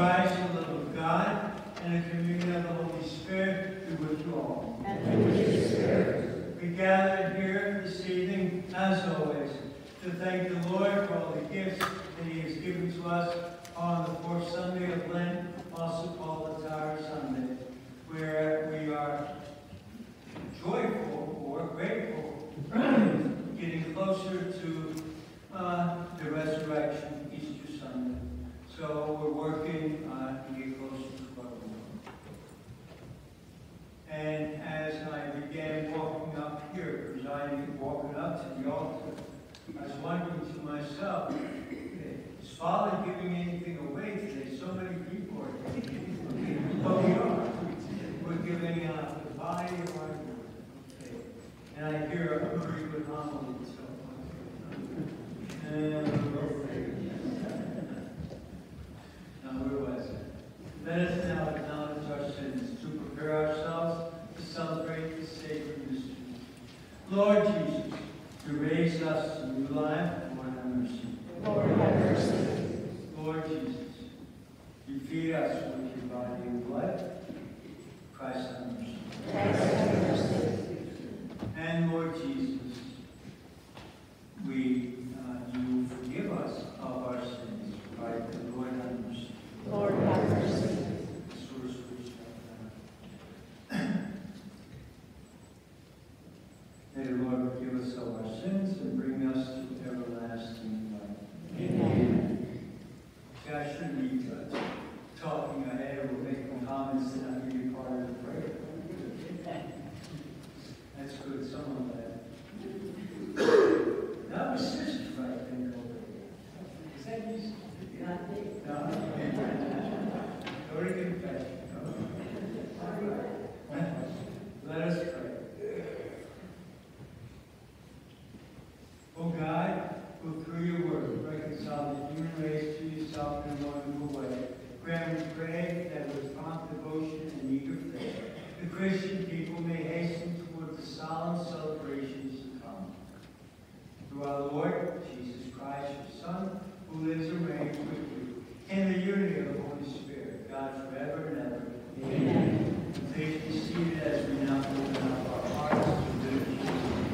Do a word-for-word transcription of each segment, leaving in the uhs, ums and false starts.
Christ, the love of God, and the communion of the Holy Spirit be with you all. And with your spirit. We gather here this evening, as always, to thank the Lord for all the gifts that He has given to us on the fourth Sunday of Lent, also called the Tower Sunday, where we are joyful or grateful, getting closer to uh, the resurrection, Easter Sunday. So we're working uh, to get closer to our Lord. And as I began walking up here, presiding, walking up to the altar, I was wondering to myself, is Father giving anything away today? So many people are giving. But we are. We're giving uh, the body of our Lord. Okay. And I hear a very good homily. So, and now, where was it? Let us now acknowledge our sins to prepare ourselves to celebrate the sacred mystery. Lord Jesus, you raised us to new life. Lord, have mercy. Lord, have mercy. Lord Jesus, you feed us with your body and blood. Christ, have mercy. Christ, have mercy. And Lord Jesus, we, uh, you forgive us of our sins. Right? Lord, have mercy. Lord, have mercy. Source which May the Lord forgive us of our sins and bring us to everlasting life. Amen. See, I shouldn't be uh, talking ahead or making comments that I'm going to be part of the prayer. That's good. Someone that. That was sister, I think, over there. Is that you? Not me. No. Go to confession. All right. Let us pray. O God, who through your word reconciled the human race to yourself in a wonderful way, grant, we pray, that with prompt devotion and eager faith, the Christian people may hasten toward the solemn celebrations to come. Through our Lord Jesus Christ, your Son, who lives and reigns with you, in the unity of the Holy Spirit, God forever and ever. Amen. Amen. Please be seated as we now open up our hearts to liturgy.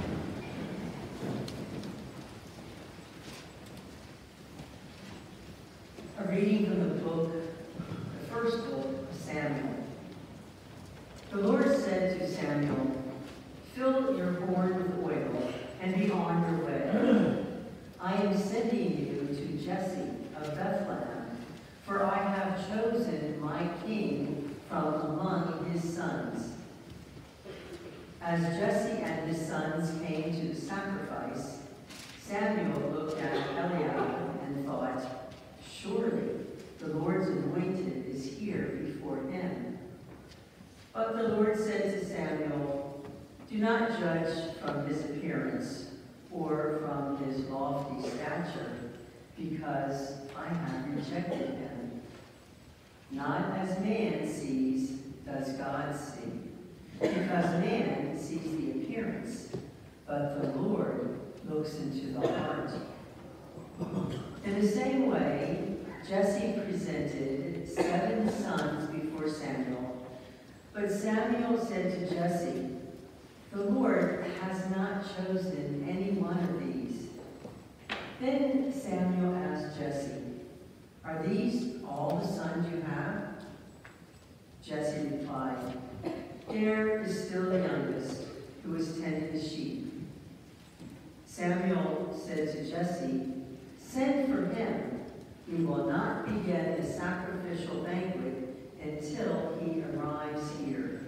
A reading from the book, the first book of Samuel. The Lord said to Samuel, "Fill your horn with oil and be on your way. I am sending you to Jesse of Bethlehem, for I have chosen my king from among his sons." As Jesse and his sons came to the sacrifice, Samuel looked at Eliab and thought, "Surely the Lord's anointed is here before him." But the Lord said to Samuel, "Do not judge from his appearance or from his lofty stature, because I have rejected him. Not as man sees does God see, because man sees the appearance, but the Lord looks into the heart." In the same way, Jesse presented seven sons before Samuel, but Samuel said to Jesse, "The Lord has not chosen any one of these." Then Samuel asked Jesse, "Are these all the sons you have?" Jesse replied, "There is still the youngest, who is tending the sheep." Samuel said to Jesse, "Send for him. We will not begin the sacrificial banquet until he arrives here."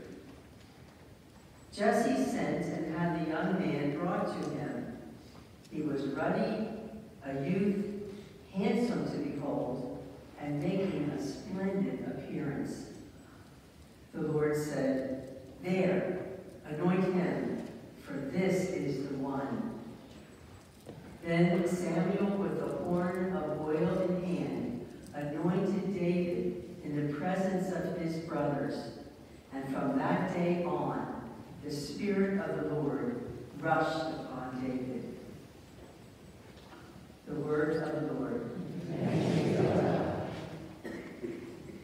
Jesse sent and had the young man brought to him. He was ruddy, a youth, handsome to behold, and making a splendid appearance. The Lord said, "There, anoint him, for this is the one." Then Samuel, with the horn of oil in hand, anointed David in the presence of his brothers. And from that day on, the Spirit of the Lord rushed upon David. The word of the Lord.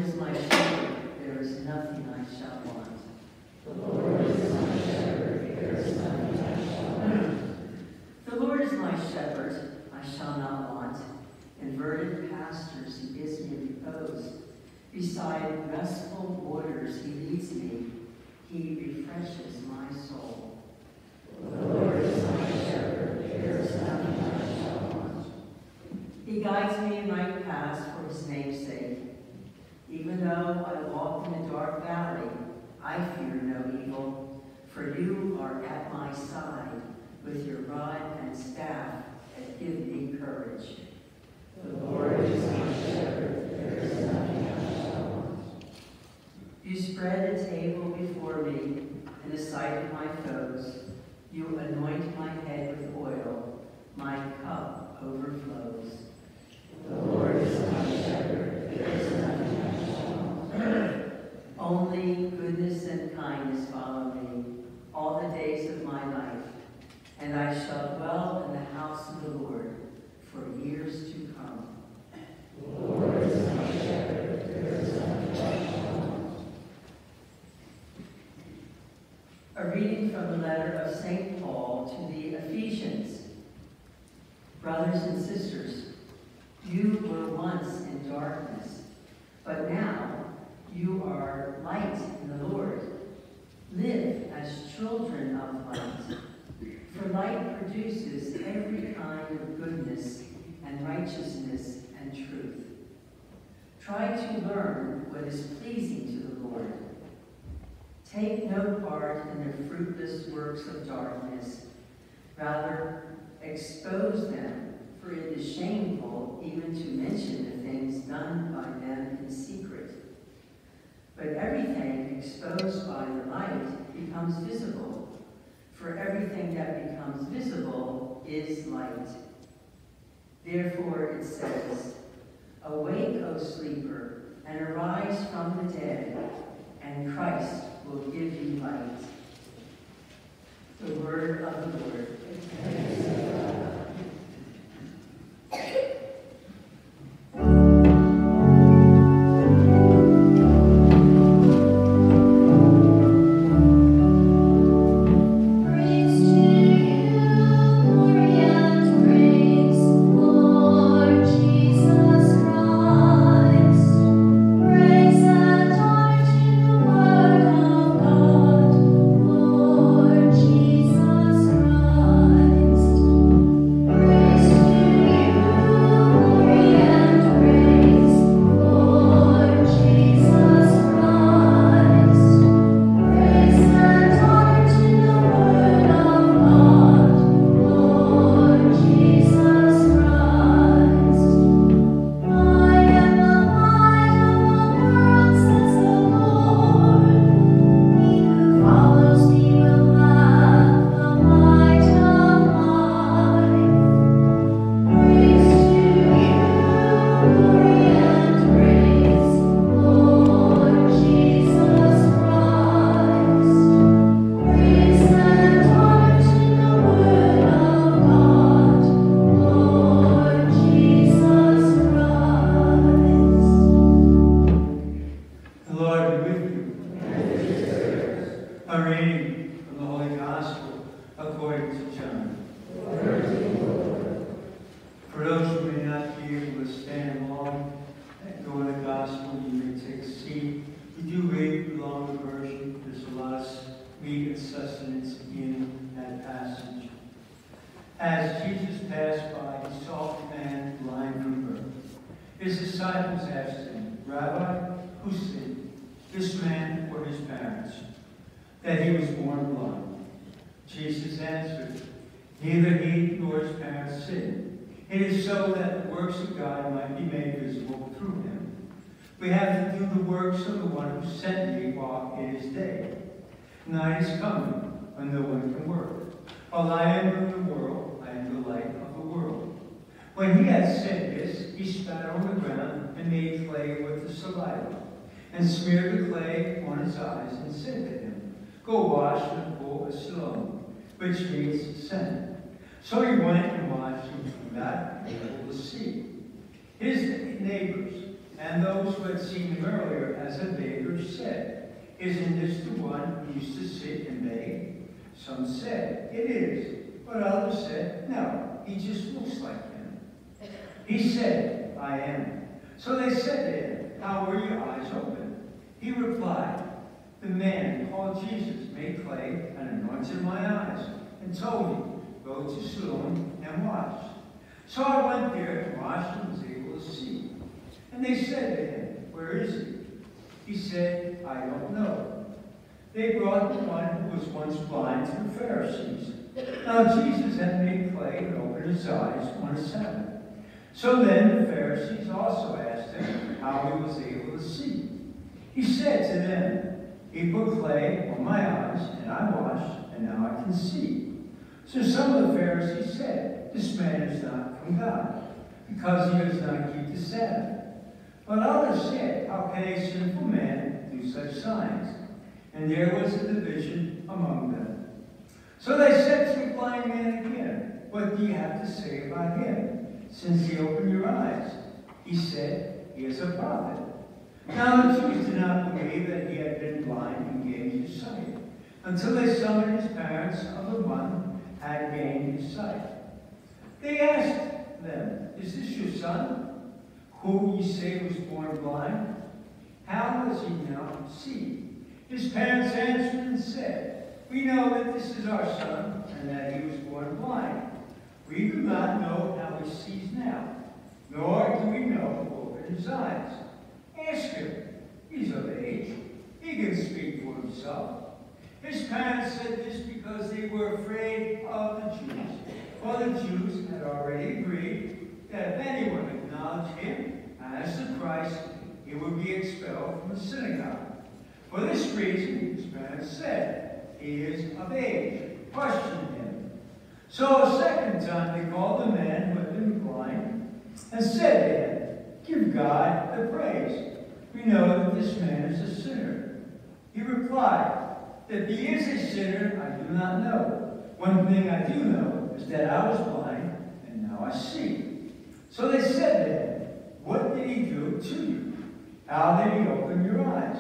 is my shepherd, there is nothing I shall want. The Lord is my shepherd, there is nothing I shall want. The Lord is my shepherd, I shall not want. In verdant pastures he gives me repose. Beside restful waters he leads me. He refreshes my soul. The Lord is my shepherd, there is nothing I shall want. He guides me in right paths for his name's sake. Even though I walk in a dark valley, I fear no evil, for you are at my side with your rod and staff that give me courage. The Lord is my shepherd, there is nothing I shall want. You spread a table before me in the sight of my foes. You anoint my head with oil. My cup overflows. The Lord is my shepherd, there is nothing I shall want. Only goodness and kindness follow me all the days of my life, and I shall dwell in the house of the Lord for years to come. The Lord is my shepherd, there is nothing I shall want. A reading from the letter of Saint Paul to the Ephesians. Brothers and sisters, you were once in darkness, but now you are light in the Lord. Live as children of light, for light produces every kind of goodness and righteousness and truth. Try to learn what is pleasing to the Lord. Take no part in the fruitless works of darkness. Rather, expose them, for it is shameful even to mention the things done by them in secret. But everything exposed by the light becomes visible, for everything that becomes visible is light. Therefore it says, awake, O sleeper, and arise from the dead, and Christ will give you light. The word of the Lord. Thanks be to God. Night is coming when no one can work. While I am in the world, I am the light of the world. When he had said this, he spat on the ground and made clay with the saliva, and smeared the clay on his eyes, and said to him, go wash in the pool of Siloam, which means sent. So he went and washed, and came back able to see. His neighbors And those who had seen him earlier as a beggar said, "Isn't this the one who used to sit and beg?" Some said, "It is." But others said, "No, he just looks like him." He said, "I am." So they said to him, "How were your eyes opened?" He replied, "The man called Jesus made clay and anointed my eyes and told me, 'Go to Siloam and wash.' So I went there and washed and was able to see." And they said to him, "Where is he?" He said, "I don't know." They brought the one who was once blind to the Pharisees. Now Jesus had made clay and opened his eyes on a Sabbath. So then the Pharisees also asked him how he was able to see. He said to them, "He put clay on my eyes, and I washed, and now I can see." So some of the Pharisees said, "This man is not from God, because he does not keep the Sabbath." But others said, "How can a sinful man do such signs?" And there was a division among them. So they said to the blind man again, "What do you have to say about him, since he opened your eyes?" He said, "He is a prophet." Now the Jews did not believe that he had been blind and gained his sight, until they summoned his parents of the one who had gained his sight. They asked them, "Is this your son, who you say was born blind? How does he now see?" His parents answered and said, "We know that this is our son, and that he was born blind. We do not know how he sees now, nor do we know who opened his eyes. Ask him. He's of age. He can speak for himself." His parents said this because they were afraid of the Jews. For the Jews had already agreed that if anyone acknowledged him as the Christ, he would be expelled from the synagogue. For this reason, his parents said, "He is of age. Question him." So a second time they called the man who had been blind and said to him, "Give God the praise. We know that this man is a sinner." He replied, "That he is a sinner, I do not know. One thing I do know is that I was blind, and now I see." So they said to him, "What did he do to you? How did he open your eyes?"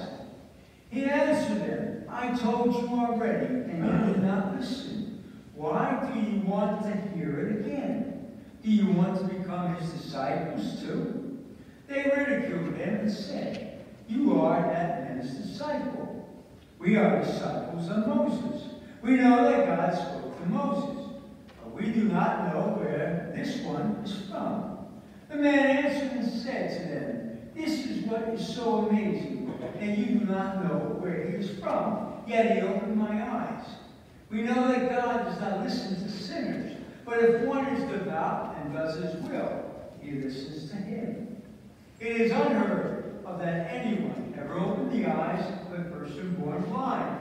He answered them, "I told you already, and you did not listen. Why do you want to hear it again? Do you want to become his disciples too?" They ridiculed him and said, "You are that man's disciple. We are disciples of Moses. We know that God spoke to Moses, but we do not know where this one is from." The man answered and said to them, "This is what is so amazing, that you do not know where he is from, yet he opened my eyes. We know that God does not listen to sinners, but if one is devout and does his will, he listens to him. It is unheard of that anyone ever opened the eyes of a person born blind.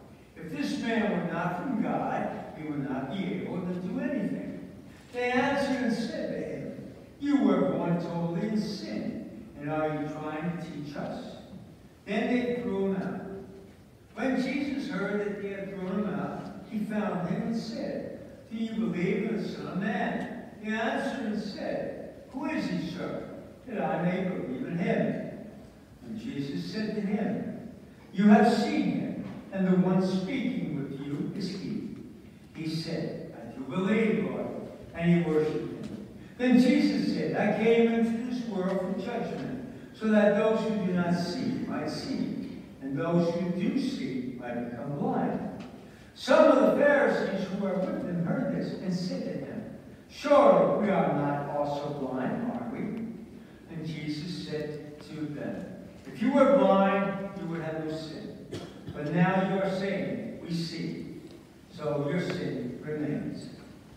If this man were not from God, he would not be able to do anything." They answered and said to him, "You were born totally in sin, and are you trying to teach us?" Then they threw him out. When Jesus heard that they had thrown him out, he found him and said, "Do you believe in the Son of Man?" He answered and said, "Who is he, sir, that I may believe in him?" And Jesus said to him, "You have seen him, and the one speaking with you is he." He said, "I do believe, Lord," and he worshipped him. Then Jesus said, "I came into this world for judgment, so that those who do not see might see, and those who do see might become blind." Some of the Pharisees who were with him heard this and said to him, "Surely we are not also blind, are we?" And Jesus said to them, "If you were blind, you would have no sin. But now you are saying, 'We see,' so your sin remains."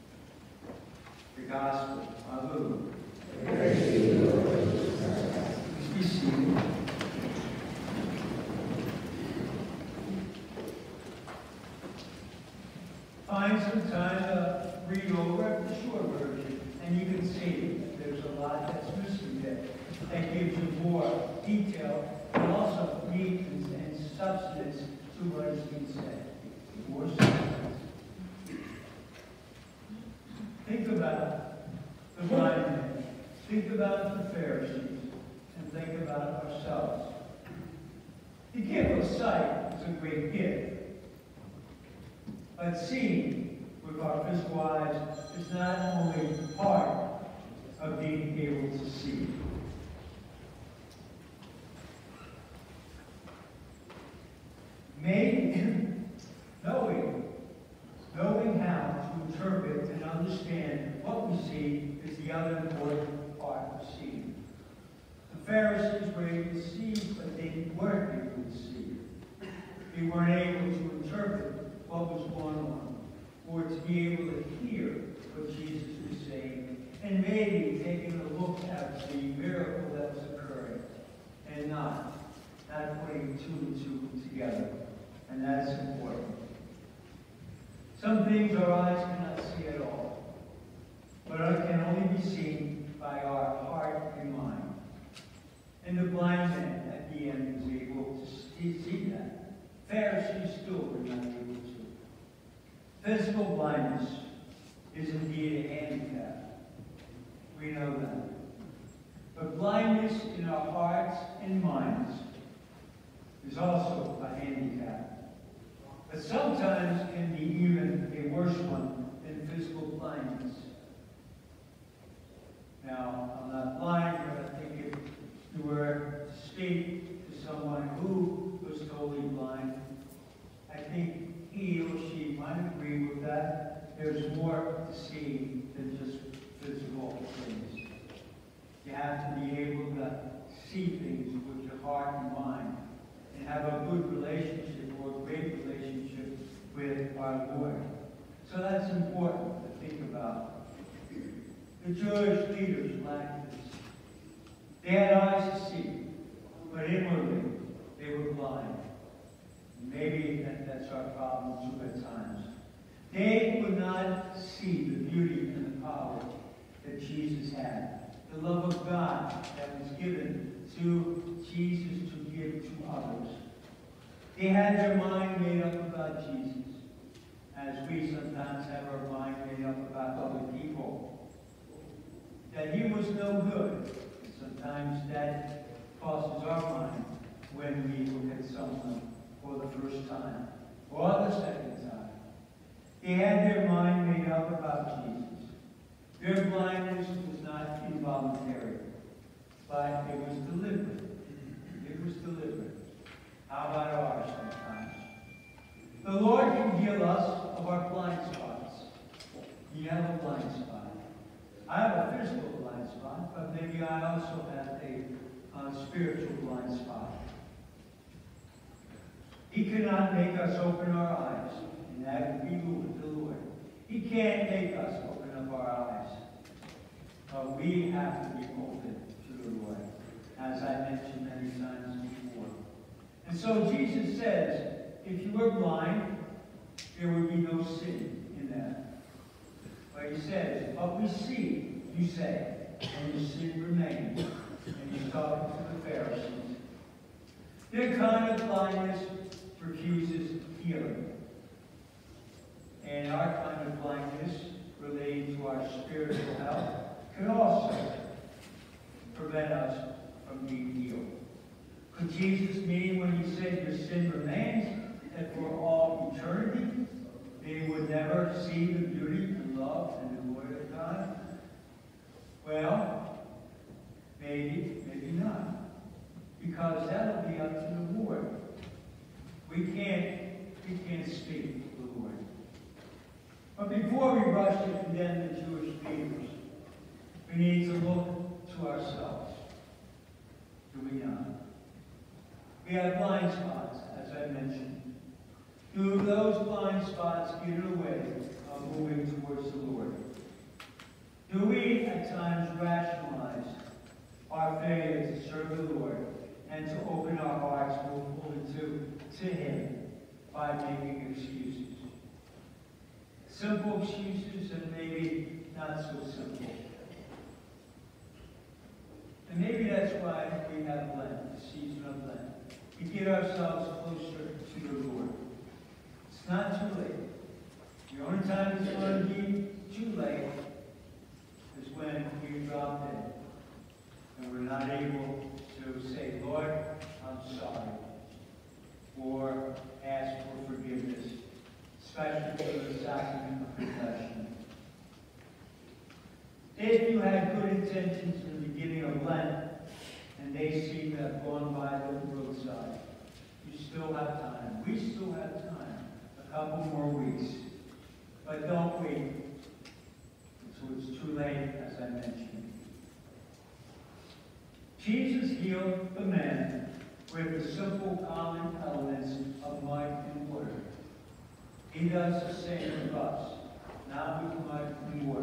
The Gospel of the Lord. Praise to you, Lord. Please be seated. Find some time to read over the short version, and you can see that there's a lot that's missing there. That gives you more detail and also meat and, and substance to what is being said. More substance. Think about the blind man. Think about the Pharisees. And think about ourselves. The gift of sight is a great gift. But seeing with our physical eyes is not only part of being able to see. Maybe knowing, knowing how to interpret and understand what we see is the other important part of seeing. The Pharisees were able to see, but they weren't able to see. They weren't able to interpret what was going on, or to be able to hear what Jesus was saying, and maybe taking a look at the miracle that was occurring, and not, not putting two and two together. And that's important. Some things our eyes cannot see at all, but it can only be seen by our heart and mind. And the blind man at the end was able to see, see that. Pharisees still were not able to. Physical blindness is indeed a handicap. We know that. But blindness in our hearts and minds is also a handicap. But sometimes can be even a worse one than physical blindness. Now, I'm not blind, but I think if you were to speak to someone who was totally blind, I think he or she might agree with that. There's more to see than just physical things. You have to be able to see things with your heart and mind and have a good relationship or a great relationship with our Lord. So that's important to think about. The Jewish leaders lacked this. They had eyes to see, but inwardly they were blind. Maybe that, that's our problem too at times. They would not see the beauty and the power that Jesus had. The love of God that was given to Jesus to give to others. They had their mind made up about Jesus, as we sometimes have our mind made up about other people. That he was no good. Sometimes that crosses our mind when we look at someone for the first time or the second time. They had their mind made up about Jesus. Their blindness was not involuntary, but it was deliberate. It was deliberate. How about ours sometimes? The Lord can heal us of our blind spots. You have a blind spot. I have a physical blind spot, but maybe I also have a uh, spiritual blind spot. He cannot make us open our eyes, and that would be the Lord. He can't make us open up our eyes. But we have to be open to the Lord, as I mentioned many times before. And so Jesus says, if you were blind, there would be no sin in that. But he says, but we see, you say, and your sin remains. And he's talking to the Pharisees. Their kind of blindness refuses healing. And our kind of blindness relating to our spiritual health can also prevent us from being healed. Could Jesus mean when he said your sin remains, that for all eternity they would never see the beauty and love and the glory of God? Well, maybe, maybe not. Because that will be up to the Lord. We can't, we can't speak for the Lord. But before we rush to condemn the Jewish leaders, we need to look to ourselves. Do we not? We have blind spots, as I mentioned. Do those blind spots get in the way of moving towards the Lord? Do we at times rationalize our failure to serve the Lord and to open our hearts more fully to, to Him by making excuses? Simple excuses and maybe not so simple. And maybe that's why we have Lent, the season of Lent. We get ourselves closer to the Lord. It's not too late. The only time it's going to be too late is when we drop in and we're not able to say, Lord, attention to the beginning of Lent, and they seem to have gone by the roadside. You still have time. We still have time. A couple more weeks. But don't wait until it's too late, as I mentioned. Jesus healed the man with the simple common elements of mud and water. He does the same with us, not with mud and water,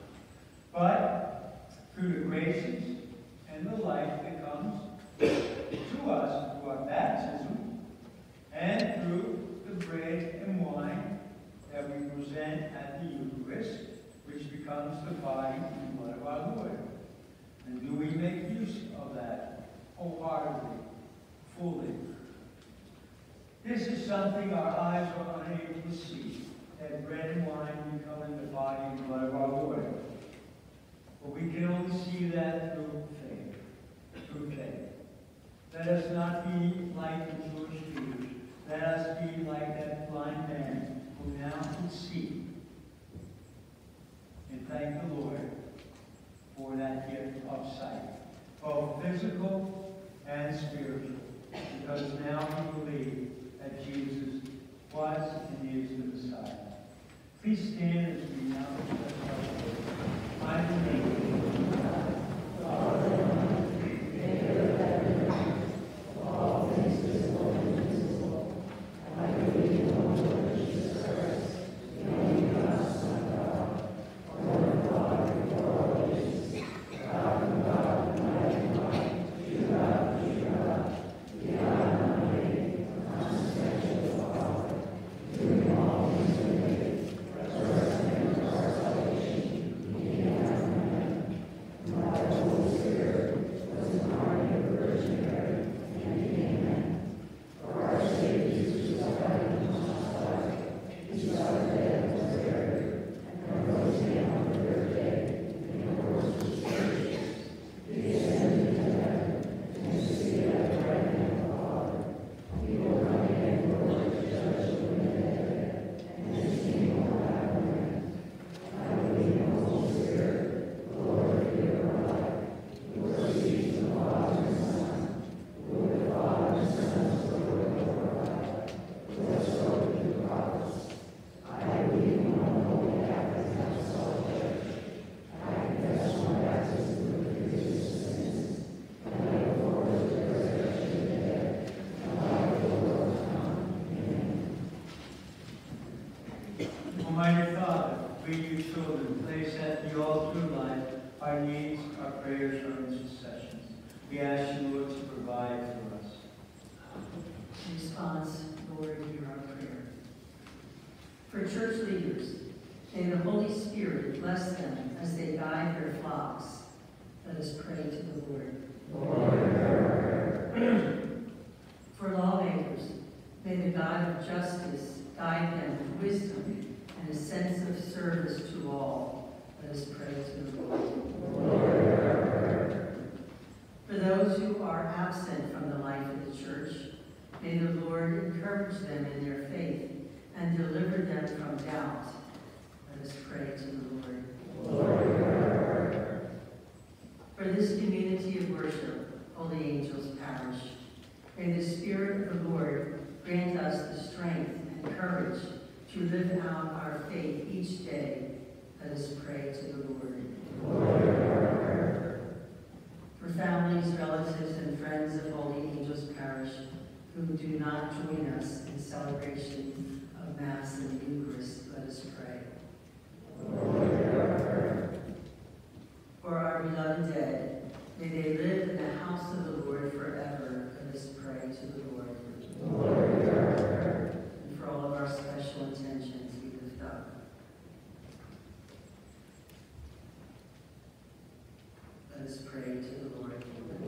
but through the graces and the life that comes to us through our baptism and through the bread and wine that we present at the Eucharist, which becomes the body and blood of our Lord. And do we make use of that wholeheartedly, fully? This is something our eyes are unable to see, that bread and wine becoming the body and blood of our Lord. But we can only see that through faith, through faith. Let us not be like the Jewish leaders. Let us be like that blind man who now can see. And thank the Lord for that gift of sight, both physical and spiritual, because now we believe that Jesus was and is the Messiah. Please stand as we now confess our faith. I believe Father, Maker of heaven and earth, all things visible and invisible. I believe in the Lord Jesus Christ, the only begotten Son of God, born of God before all ages, God from God, mighty God, true God, true God, beyond uncreated, consubstantial with the Father, through whom all things were made, resurrected to our salvation, being as in heaven, and by the Holy Spirit, was incarnate of the Virgin Mary, and became man. For our sake, he was crucified and crucified. He suffered death and was buried, and rose again on the third day, in accordance with the Scriptures. He ascended into heaven, and is seated at the right hand of the Father. He will come again in glory to judge the living and the dead, and his kingdom will have no end. I believe in the Holy Spirit, the Lord, the giver of life, who proceeds from the Father and the Son, who with the Father and the Son is Lord and glorified, who has spoken through the prophets. I believe in one holy Catholic and Apostolic Church. I confess one baptism for the forgiveness of sins, and I look forward to the resurrection of the dead, and the life of the world to come. Amen. Almighty Father, we, your children, place at the altar of life our needs, our prayers, our intercessions. We ask you, Lord, to provide for us. In response, Lord, hear our prayer. For church leaders, may the Holy Spirit bless them as they guide their flocks. Let us pray to the Lord. For lawmakers, may the God of justice guide them with wisdom and a sense of service to all. Let us pray to the Lord. For those who are absent from the life of the church, may the Lord encourage them in their faith and deliver them from doubt. Let us pray to the Lord. For this community of worship, Holy Angels Parish, may the Spirit of the Lord grant us the strength and courage to live out our faith each day. Let us pray to the Lord. For families, relatives, and friends of Holy Angels Parish who do not join us in celebration of Mass and the Eucharist, let us pray. For our beloved dead, may they live in the house of the Lord forever. Let us pray to the Lord. And for all of our special intentions, we lift up. Let us pray to the Lord.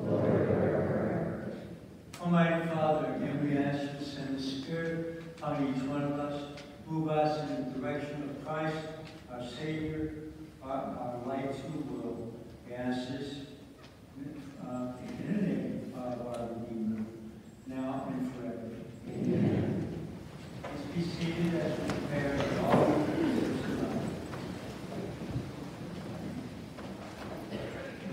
Almighty Father, again we ask you to send the Spirit on each one of us, move us in the direction of Christ, our Savior, our, our light to the world. We ask this uh, in the name of our Redeemer, now and forever. Amen. Let's be seated as we prepare for all the prayers tonight.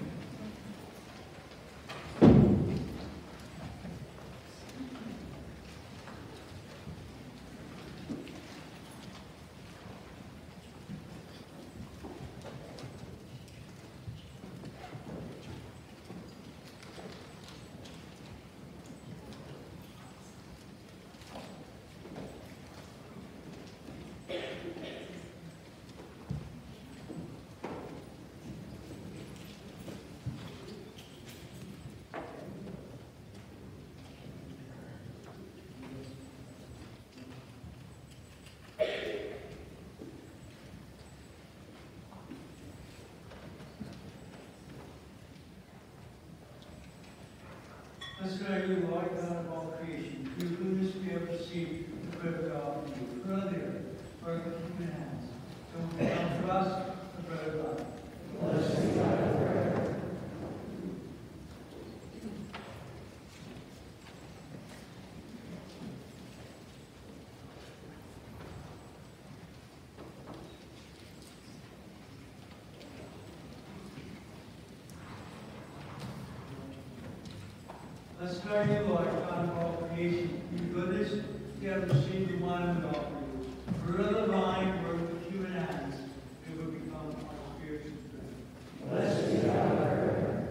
Blessed are you, Lord God of all creation. Through goodness we have received the bread of God from you. For of the earth, work of human hands. So will come for us the bread of life. Blessed be God forever. Blessed are you, Lord, God of all creation. Through goodness we have received the wine of God for you. Fruit of the vine, work of human hands, it will become our spiritual bread. Blessed be God forever.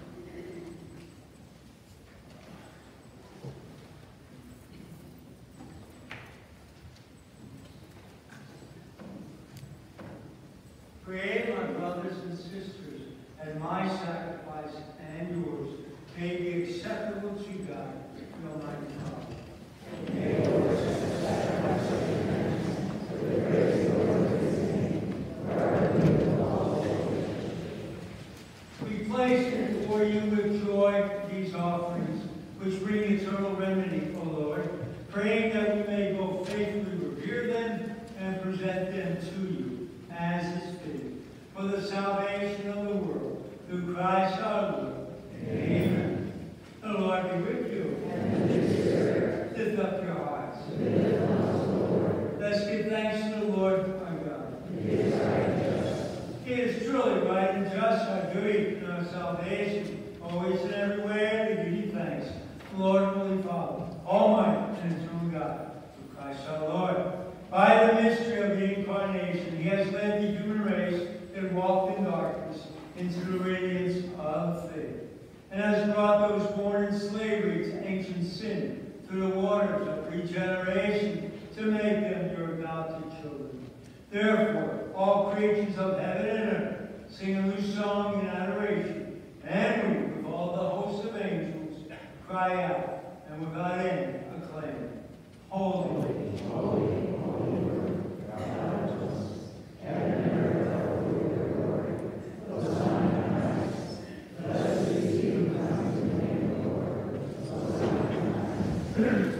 Pray, my brothers and sisters, and my sacrifice and yours may be acceptable to God, the Almighty God. May the Lord accept the sacrifice of your hands for the praise and glory of his name, for our good and all children. We place before you with joy these offerings, which bring eternal remedy, O Lord, praying that we may both faithfully revere them and present them to you, as is fitting, for the salvation of the world, through Christ our Lord. Amen. The Lord be with you. And with your spirit. Lift up your hearts. Lift them up to the Lord. Let's give thanks to the Lord our God. It is right and just. It is truly right and just, our duty and our salvation, always and everywhere to give you thanks. Lord, Holy Father, Almighty and eternal God, through Christ our Lord. By the mystery of the Incarnation, he has led the human race that walked in darkness into the radiance of faith, and has brought those born in slavery to ancient sin through the waters of regeneration to make them your adopted children. Therefore, all creatures of heaven and earth sing a new song in adoration, and we, with all the hosts of angels, cry out, and without end acclaim, Holy, Holy, holy Lord, God of hosts, heaven and earth are full of your glory. Hosanna in the highest. Blessed is he who comes in the name of the Lord. Hosanna in the highest.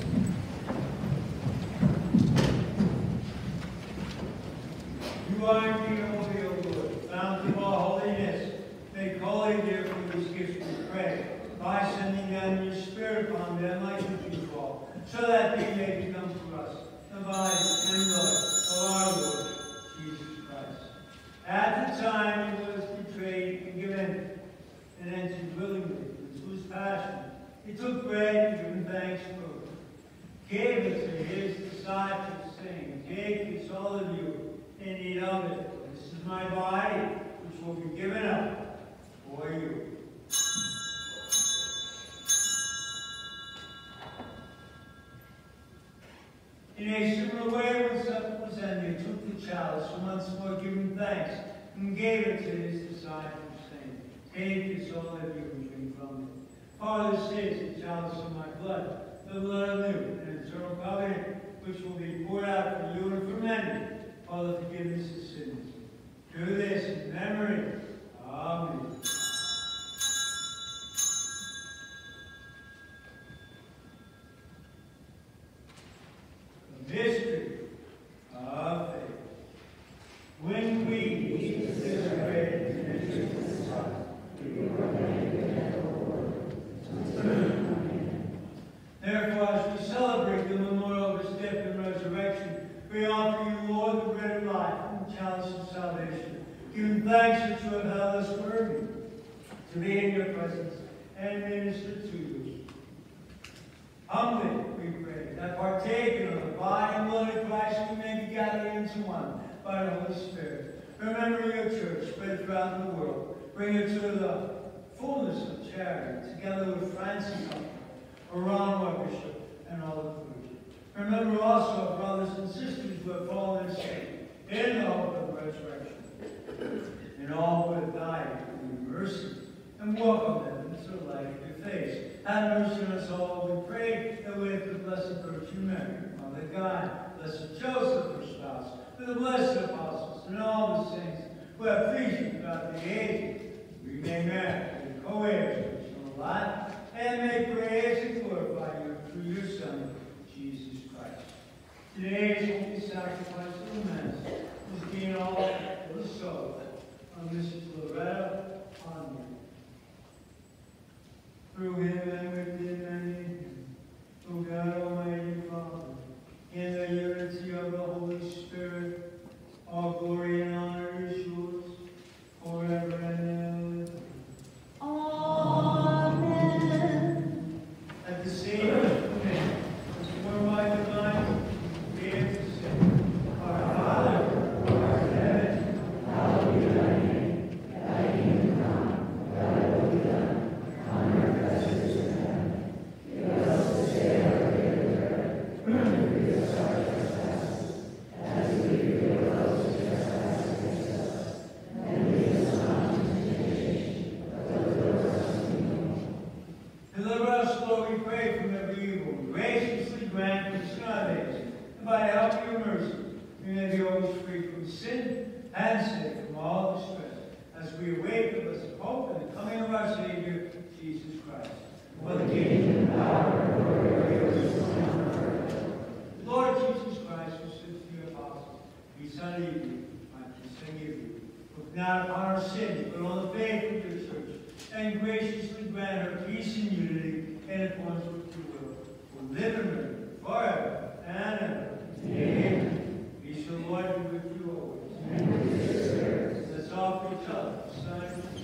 you are indeed holy, O Lord, fountain of all holiness. Make holy, therefore, these gifts, we pray, by sending down your Spirit upon them like a dewfall, so that they may become for us the body and blood of our Lord Jesus Christ. At the time he was betrayed and given and entered willingly into his passion, he took bread and given thanks for it, gave it to his disciples, saying, Take this, all of you, and eat of it. This is my body, which will be given up for you. In a similar way, when supper was ended, he took the chalice, and once more giving thanks, and gave it to his disciples, saying, Take this, all of you, and drink from it. For this is the chalice of my blood, the blood of new and eternal covenant, which will be poured out for you and for many, for the forgiveness of sins. Do this in memory of me. The mystery of faith. When we eat this bread and drink this cup, we proclaim the death of the Lord until he comes. Therefore, as we celebrate the memorial of his death and resurrection, we offer you, Lord, the bread of life and the chalice of salvation, giving thanks that you have held us worthy to be in your presence and minister to you. Humbly, we pray, that partaking of the body and blood of Christ, we may be gathered into one by the Holy Spirit. Remember your church spread throughout the world. Bring it to the fullness of charity, together with Francis Oran, Bishop, and all the clergy. Remember also our brothers and sisters who have fallen asleep in the hope of resurrection, and all who have died in your mercy, and welcome them into the light of your face. Have mercy on us all, we pray, that with the blessed Virgin Mary, Mother of God, blessed Joseph, her spouse, with the blessed apostles, and all the saints who have pleased you throughout the ages, we may merit and co-heirs of eternal life, and may praise and glorify you through your Son, Jesus Christ. Today's holy sacrifice of the Mass is being offered for the soul of Missus Loretta Conway. Through him and with him and in him, O God Almighty Father, in the unity of the Holy Spirit, all glory and honor is yours forever and ever. Amen. At the same command, as formed by divine, we have to say, Our Father, who art in heaven, hallowed be thy name. Thy kingdom come, thy will be done, on earth as it is in heaven. Give us this day our daily bread, and forgive us our trespasses, as we forgive those who trespass against us. And lead us not into temptation, but deliver us from evil. Deliver us, Lord, we pray, from every evil. Graciously grant us salvation, and by the help of your mercy, we may be always free from sin and safe from all distress, as we await the blessed hope and the coming of our Savior, Jesus Christ. For the kingdom and power and glory are yours forever. Lord Jesus Christ, who said to your apostles, Peace I leave you, my peace I give you. Look not upon our sins, but on the faith of your church, and graciously grant her peace and unity in accordance with your will, who live and reign forever and ever. Amen. Peace of the Lord be with you always. And with your spirit. Let's offer each other the sign of peace.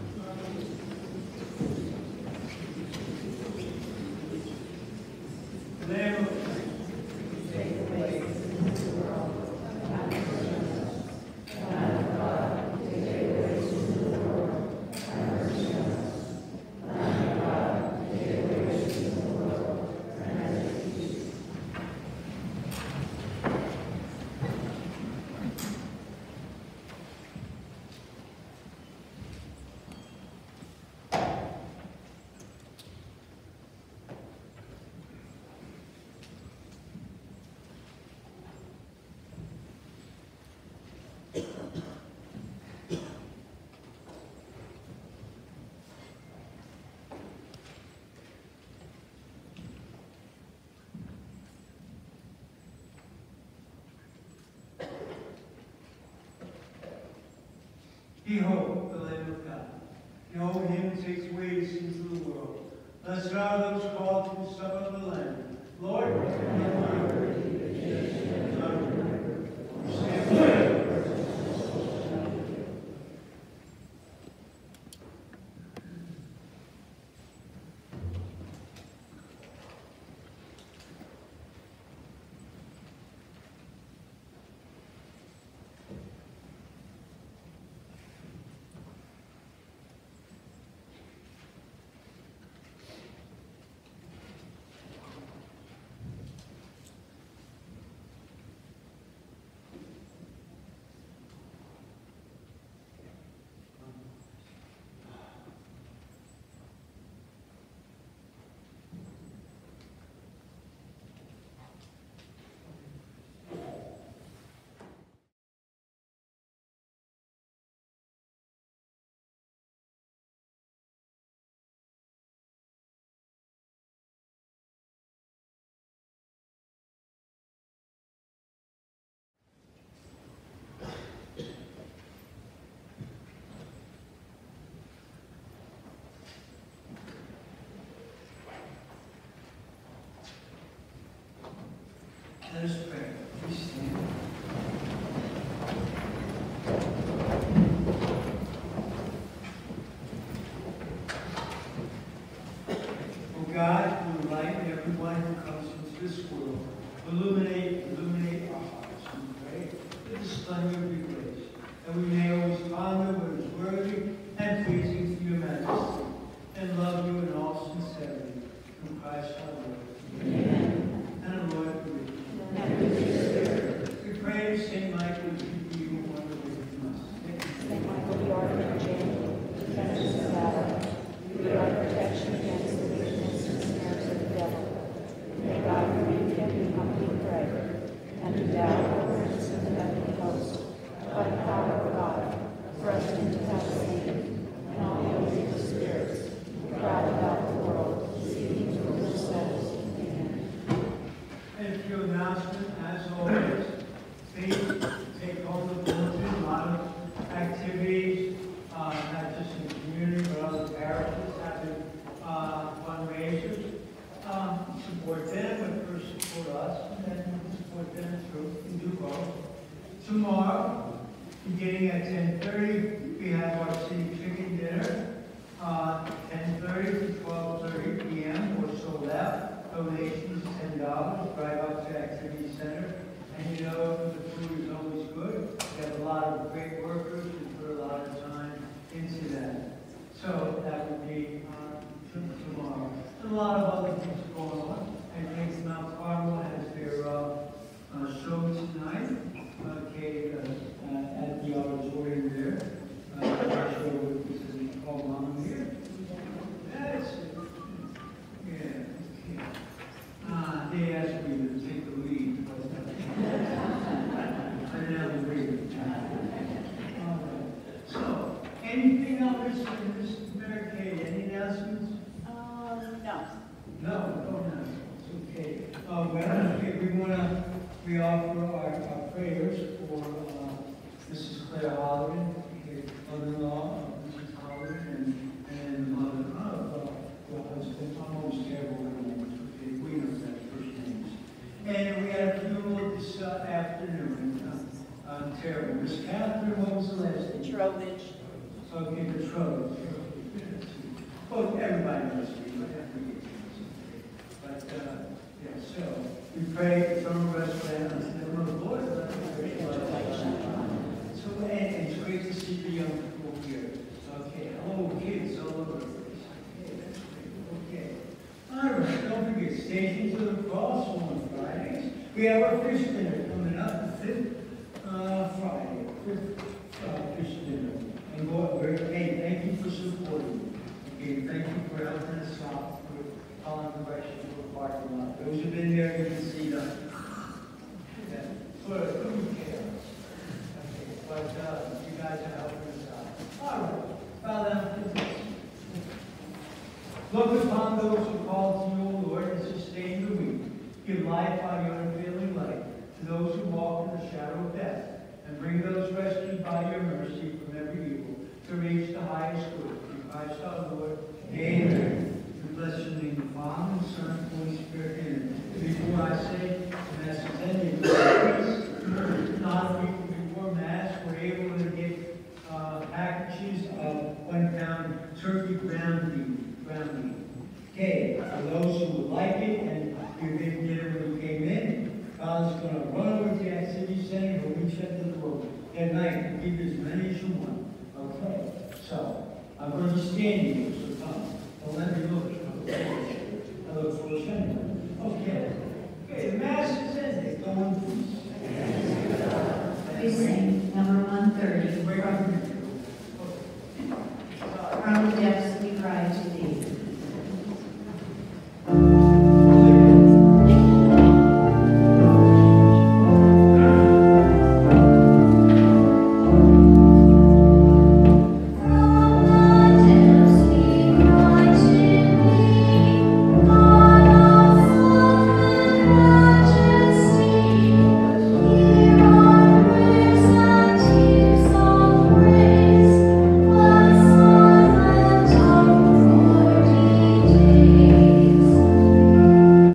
The name of Take away the sins of the world. Have mercy on us. Lamb of God, take away the sins of the world. Have mercy on us. Lamb of God, take away the sins of the world. Grant us peace. Behold the Lamb of God. Behold him who takes away the sins of the world. Blessed are those called to the supper of the Lamb. Lord, I am not worthy that you should not remember. Stand by. Let us pray. Please stand. O God, who enlighten everyone who comes into this world, illuminate, illuminate our hearts, we pray, with the splendor of your grace, that we may always ponder what is worthy and pleasing to your majesty, and love you in all sincerity, through Christ our Lord. Amen. And the Lord be with you. And with your spirit. We pray to Saint Michael to keep evil one away from us. Saint Michael, the archangel, defend us in battle. Be our protection against the wickedness and snares of the devil. May God rebuke him who humbly pray, and endow the prince of the heavenly host, by the power of God, thrust into hell Satan, and all the evil spirits who prowl about the world, support them, but first support us, and then support them through, and do both. Tomorrow, beginning at ten thirty, we have our city chicken dinner. Uh, ten thirty to twelve thirty p m or so left. Donations ten dollars. Drive up to Activity Center. And you know, the food is always good. We have a lot of great workers who put a lot of time into that. So that would be uh, tomorrow. And a lot of other things going on. I think Mount Carmel has their uh, uh, show tonight. Okay, uh, uh, at the auditorium there. Uh, our show is called Mama Mia. That's it. Yeah. Okay. Uh, they asked me to take the lead, but I didn't have the lead. All right. So, anything else, Miss Mary Kay? Any announcements? Um, no. No, no announcements. Okay. Uh, well, okay, we want to we offer our, our prayers for uh, Missus Claire Holland, mother-in-law of Missus Holland, and, and the mother of uh, the husband. I'm always terrible with names. Okay, we know that first names. And we had a funeral this uh, afternoon. Uh, I'm terrible. Miss Catherine, what was the last name? Petrovich. Okay, Petrovich. Well, everybody knows me, but I forget. But, uh, yeah, so we pray for some of us and the Lord. So, and it's great to see the young people here. Okay, hello, kids all over the place. Okay, that's great. Okay. All right, don't forget, Stations of the Cross on Fridays. We have our fish dinner coming up, the fifth uh, Friday, fifth uh, fish dinner. And go, we're, hey, thank you for supporting. Okay, thank you for helping us out with following the directions of the parking lot. Those who've been there, you can see them. Yeah, sort of, who cares? Okay, but uh, you guys are helping us out. All right, bow down, please. Look upon those who call to you, O Lord, and sustain the weak. Give life by your unfailing light to those who walk in the shadow of death, and bring those rescued by your mercy from every evil to reach the highest good. In Christ our Lord. Amen. We bless your name, the Father, and the Son, and the Holy Spirit. Amen. Before I say the Mass is ended, please, not a week before Mass, we're able to get uh, packages of one pound turkey ground beef. Ground beef. Okay, for those who would like it, and you didn't get it when you came in, Father's going to run over to the Activity Center, he'll reach out to the door at night and give you as many as you want. Okay, so I'm going to be standing here, so come. Don't let me look. I look for a anyway. Okay. Okay, the Mass is ended. Go in peace. We sing number one thirty. Wait, I'm From the depths we cry to thee.